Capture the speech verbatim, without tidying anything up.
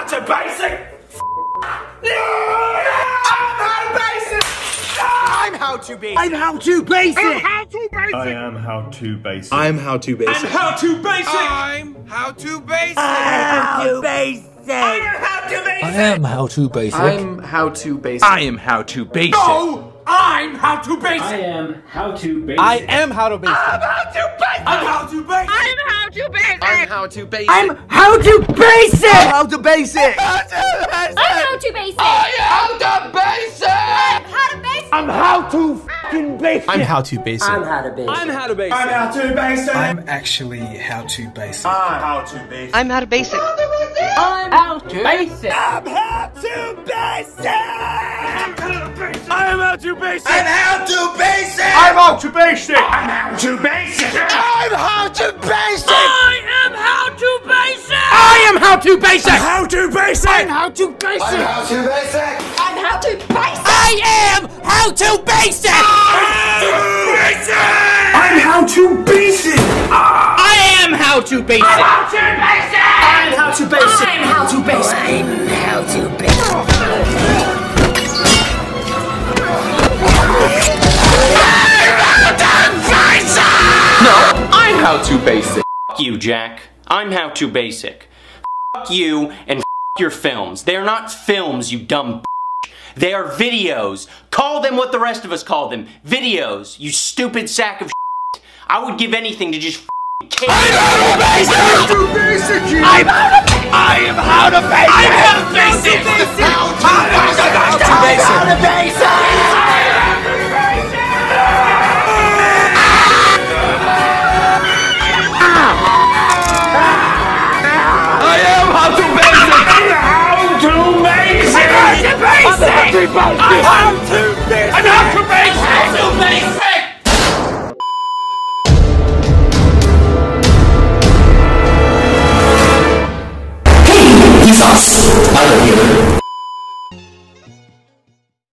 how to basic. I'm how to basic. I'm how to basic. I'm how to basic. I am how to basic. I'm how to basic. I'm how to basic. I'm how to basic. How to basic. I am how to basic. I am how to basic. I'm how to basic. I am how to basic. No, I'm how to basic. I am how to basic. I am how to basic. I'm how to basic. I'm how to basic. I'm how to basic. I'm how to basic. I'm how to basic. I'm how to basic. I'm how to basic. How to basic. How to basic. I'm how to fucking basic. I'm how to basic. I'm how to basic. I'm how to basic. I'm how to basic. I'm actually how to basic. I'm how to basic. I'm how to basic. I'm how to basic. I'm how to basic. I'm how to basic. I'm how to basic. I'm how to basic. I'm how to basic. I'm how to basic. I am how to basic. I am how to basic. How to basic. I'm how to basic. I'm how to basic. I'm how to basic. I am how to basic. I'm how to basic. I am how to basic. I'm how to basic. I'm how to basic. I'm how to basic. I'm how to basic. No, I'm how to basic. F you, Jack. I'm how to basic. F you and f your films. They're not films, you dumb b****. They are videos. Call them what the rest of us call them. Videos, you stupid sack of shit. I would give anything to just f kill you. I'm how to basic. I'm how to I am how to basic. I'm how to basic. How to basic. How to basic. I'm how to basic! I'm how to basic! I'm how to basic! Hey, he's us. I love you.